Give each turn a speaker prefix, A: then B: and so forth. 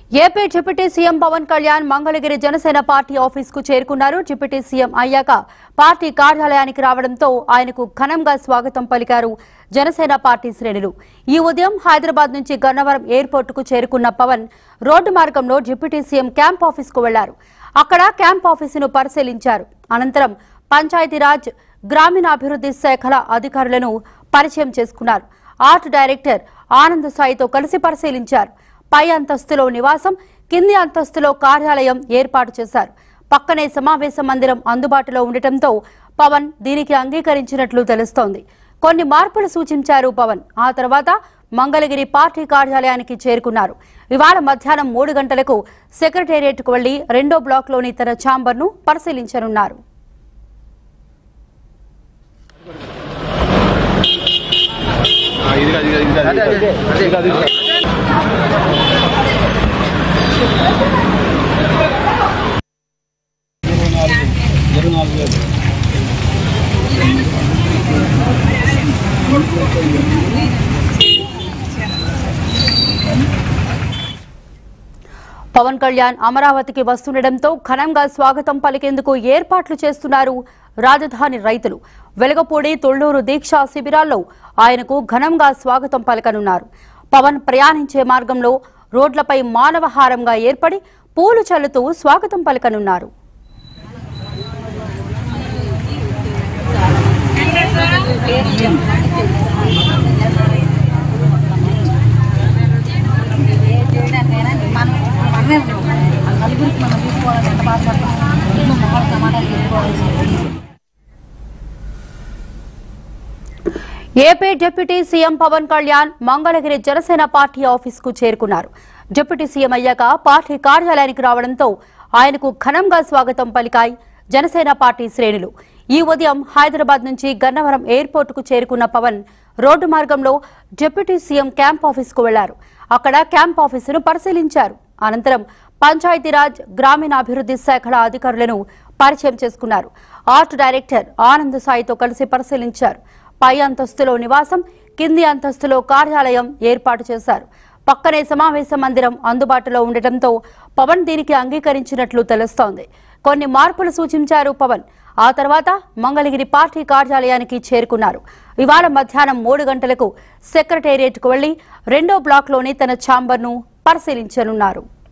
A: AP deputy CM Pawan Kalyan Mangalagiri Janasena party office కు చేరుకున్నారు. Deputy CM అయ్యాక పార్టీ కార్యాలయానికి రావడంతో ఆయనకు ఘనంగా స్వాగతం పలికారు జనసేన పార్టీ శ్రేణులు. ఈ ఉదయం హైదరాబాద్ నుంచి గన్నవరం ఎయిర్పోర్ట్ కు చేరుకున్న పవన్ రోడ్డు మార్గంలో డిప్యూటీ సీఎం క్యాంప్ ఆఫీస్ కు వెళ్లారు. అక్కడ క్యాంప్ ఆఫీసును పరిశీలించారు. అనంతరం పంచాయతీరాజ్ గ్రామీణాభివృద్ధి శాఖల అధికారులను పరిచయం చేసుకున్నారు. ఆర్ట్ డైరెక్టర్ ఆనంద్ సాయితో కలిసి పరిశీలించారు. పై అంతస్తులో నివాసం, కింది అంతస్తులో కార్యాలయం ఏర్పాటు చేశారు. పక్కనే సమావేశ మందిరం అందుబాటులో ఉండటంతో పవన్ దీనికి అంగీకరించినట్లు తెలుస్తోంది. కొన్ని మార్పులు సూచించారు పవన్. ఆ తర్వాత మంగళగిరి పార్టీ కార్యాలయానికి చేరుకున్నారు. ఇవాళ మధ్యాహ్నం 3 గంటలకు సెక్రటేరియట్కు వెళ్లి 2వ బ్లాక్లోని తన ఛాంబర్ను పరిశీలించనున్నారు. పవన్ కళ్యాణ్ అమరావతికి వస్తుండటంతో ఘనంగా స్వాగతం పలికేందుకు ఏర్పాట్లు చేస్తున్నారు రాజధాని రైతులు. వెలగపూడి, తొళ్లూరు దీక్షా శిబిరాల్లో ఆయనకు ఘనంగా స్వాగతం పలకనున్నారు. పవన్ ప్రయాణించే మార్గంలో రోడ్లపై మానవహారంగా ఏర్పడి పూలు చల్లుతూ స్వాగతం పలకనున్నారు. AP deputy CM Pawan Kalyan Mangalagiri Janasena party office కు చేరుకున్నారు. డిప్యూటీ సీఎం అయ్యాక పార్టీ కార్యాలయానికి రావడంతో ఆయనకు ఘనంగా స్వాగతం పలికాయి జనసేన పార్టీ శ్రేణులు. ఈ ఉదయం హైదరాబాద్ నుంచి గన్నవరం ఎయిర్పోర్ట్ కు చేరుకున్న పవన్ రోడ్డు మార్గంలో డిప్యూటీ సీఎం క్యాంప్ ఆఫీస్ కు వెళ్లారు. అక్కడ క్యాంప్ ఆఫీసును పరిశీలించారు. అనంతరం పంచాయతీరాజ్ గ్రామీణాభివృద్ధి శాఖల అధికారులను పరిచయం చేసుకున్నారు. ఆర్ట్ డైరెక్టర్ ఆనంద్ సాయితో కలిసి పరిశీలించారు. పై అంతస్తులో నివాసం, కింది అంతస్తులో కార్యాలయం ఏర్పాటు చేశారు. పక్కనే సమావేశ మందిరం అందుబాటులో ఉండటంతో పవన్ దీనికి అంగీకరించినట్లు తెలుస్తోంది. కొన్ని మార్పులు సూచించారు పవన్. ఆ తర్వాత మంగళగిరి పార్టీ కార్యాలయానికి చేరుకున్నారు. ఇవాళ మధ్యాహ్నం 3 గంటలకు సెక్రటేరియట్కు వెళ్లి 2వ బ్లాక్లోని తన ఛాంబర్ను పరిశీలించనున్నారు.